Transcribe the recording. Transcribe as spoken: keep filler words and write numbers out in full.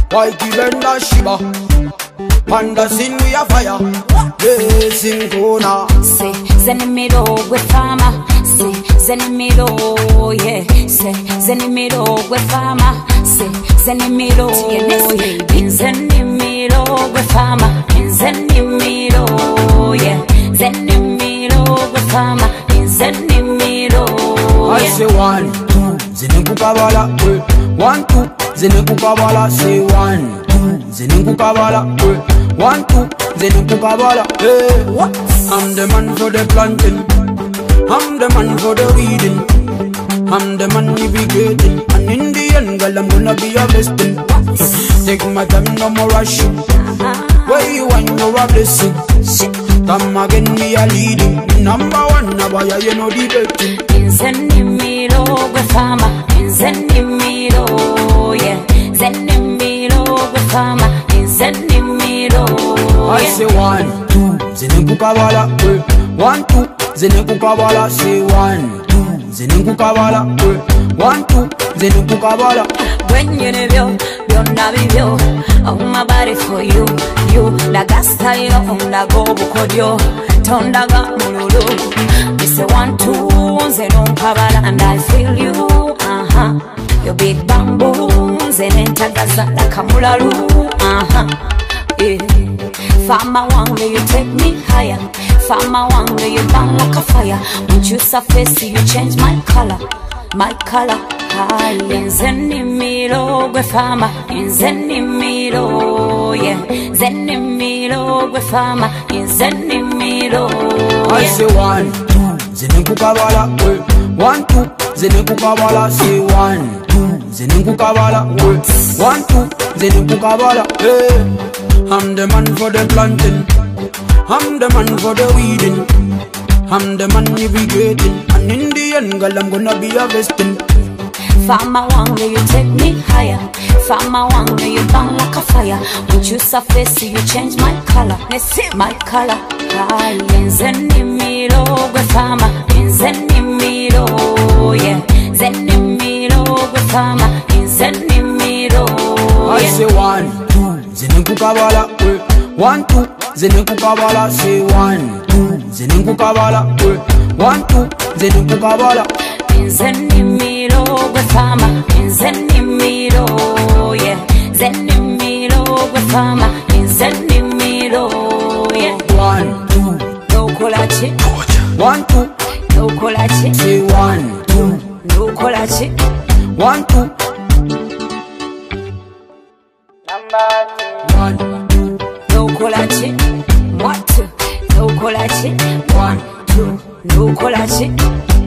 Whitey Bender Shiba. Panda sin we a fire. Yes in corner. Say Zenimiro we farmer. Say Zenimiro, yeah. Say Zenimiro we farmer. Say Zenimiro, yeah. Zenimiro we farmer. Zenimiro, yeah. Zenimiro we farmer. Zenimiro, yeah. I say one, two, Zenimukabala. One, two, Zenimukabala. Say one, two, Zenimukabala. One, two, Zenimukabala. Hey, what? I'm the man for the planting. I'm the man for the weeding. I'm the man navigating. And in the end, girl, I'm gonna be your blessing. Take my time, no more rushing. Where you want, you're a blessing. Come again, me a leading. Number one, now why you know the betting. Zenimiro, we farmer. Zenimiro, yeah. Zenimiro, we farmer. Zenimiro, yeah. I say one, two, Zenimukabala. One, two, Zenimukabala. Say one, two, Zenimukabala. One, two, Zenimukabala. When you know byonna bibyo, oh my body for you, you. La gasta yo, la go bukodyo, tondaga mululu. Me say one, two, Zenimukabala, and I feel you, uh-huh. Your big bamboo, Zenentagaza, like a mulalu, uh-huh. Yeah. Farmer one, will you take me higher? Farmer one, will you burn like a fire? When you surface, you change my color, my color. Zenimiro, we farmer. Zenimiro, yeah. Zenimiro, we farmer. Zenimiro, yeah. I say one, two, Zenimukabala. One, two, Zenimukabala. Say one, two, Zenimukabala. One, two, Zenimukabala. Hey. I'm the man for the planting. I'm the man for the weeding. I'm the man navigating. And in the end, girl, I'm gonna be harvesting. Farmer one, will you take me higher? Farmer one, will you burn like a fire? When you surface, you change my color. Let's see my color. Zenimiro, we farmer. Zenimiro, yeah. Zenimiro, we farmer. Zenimiro, yeah. I say one, two, Zenimukabala. One, two, Zenimukabala. Say one, two, Zenimukabala. One, two, Zenimukabala. Zenimiro, we farmer. Zenimiro, yeah. Zenimiro, we farmer. Zenimiro, yeah. One, two, no kolachi. One, two, no kolachi. say one, two, no kolachi. one, two. One, no kolachi. One, two, no kolachi. One, two, no kolachi.